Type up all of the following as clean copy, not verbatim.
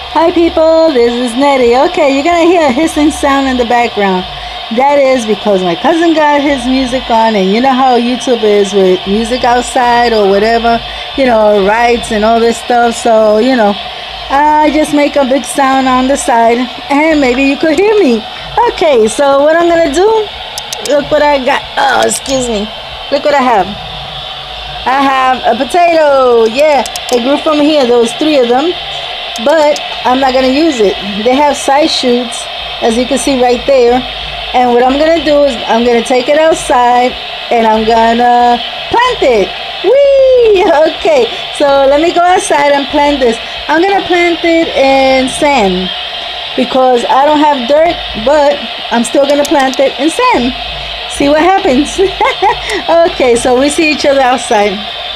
Hi people, this is Nettie. Okay, you're gonna hear a hissing sound in the background. That is because my cousin got his music on, and you know how YouTube is with music outside or whatever, rides and all this stuff. So, I just make a big sound on the side and maybe you could hear me. Okay, so what I'm gonna do, look what I got. Oh, excuse me. Look what I have. I have a potato. Yeah, it grew from here. There was 3 of them. But I'm not going to use it. They have side shoots, as you can see right there. And what I'm going to do is I'm going to take it outside and I'm going to plant it. Whee! Okay, so let me go outside and plant this. I'm going to plant it in sand because I don't have dirt, but I'm still going to plant it in sand. See what happens. Okay, so we see each other outside.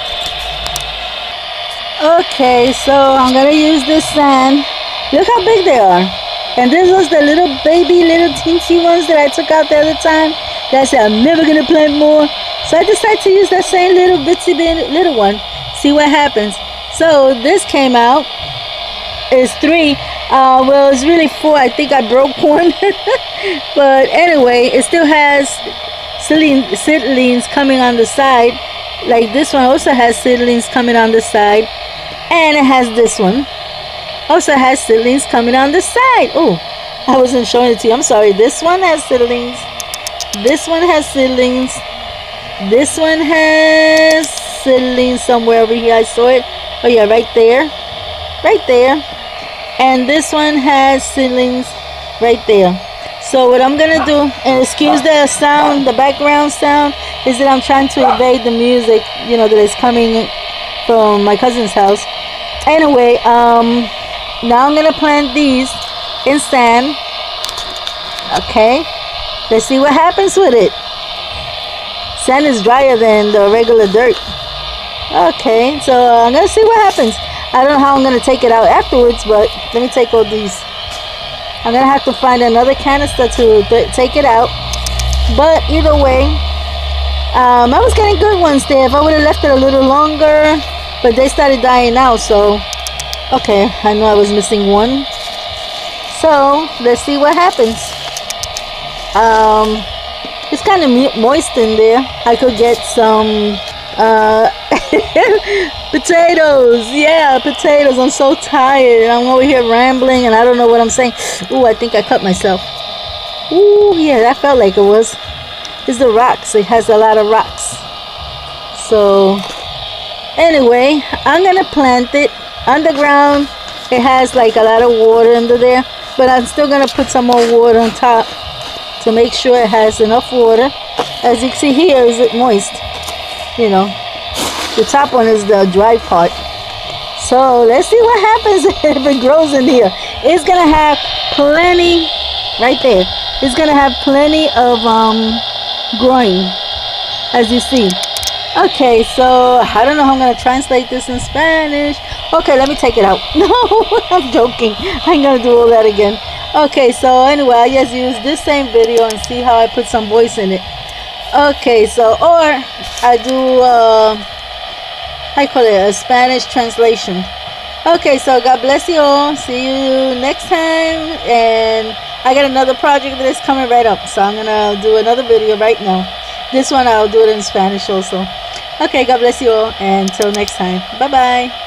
Okay, so I'm gonna use this sand. Look how big they are. And this was the little teensy ones that I took out the other time that I said I'm never gonna plant more. So I decided to use that same little little one. See what happens. So this came out. It's 3. Well, it's really 4. I think I broke one. But anyway, it still has seedlings coming on the side. Like this one also has seedlings coming on the side. And it has this one. Also has seedlings coming on the side. Oh, I wasn't showing it to you. I'm sorry. This one has seedlings. This one has seedlings. This one has seedlings somewhere over here. I saw it. Oh yeah, right there. Right there. And this one has seedlings right there. So what I'm going to do, and excuse the sound, the background sound, is that I'm trying to evade the music, that is coming from my cousin's house. Anyway, now I'm going to plant these in sand. Okay. Let's see what happens with it. Sand is drier than the regular dirt. Okay, so I'm going to see what happens. I don't know how I'm going to take it out afterwards, but let me take all these. I'm going to have to find another canister to take it out. But either way, I was getting good ones there. If I would have left it a little longer, but they started dying out, so okay, I know I was missing one. So let's see what happens. It's kind of moist in there. I could get some potatoes. Yeah, potatoes. I'm so tired. I'm over here rambling and I don't know what I'm saying. Ooh, I think I cut myself. Ooh, yeah, that felt like it was. It's the rocks. It has a lot of rocks. So anyway, I'm gonna plant it underground. It has like a lot of water under there, but I'm still gonna put some more water on top to make sure it has enough water. As you can see here, is it moist? The top one is the dry part. So let's see what happens if it grows in here. It's gonna have plenty right there. It's gonna have plenty of growing, as you see. Okay, so I don't know how I'm gonna translate this in Spanish. Okay, let me take it out. No, I'm joking. I ain't gonna do all that again. Okay, so anyway, I just use this same video and see how I put some voice in it. Okay, so or I do I call it a Spanish translation. Okay, so God bless you all. See you next time. And I got another project that is coming right up, so I'm gonna do another video right now. This one I'll do it in Spanish also. Okay, God bless you all, and until next time. Bye bye.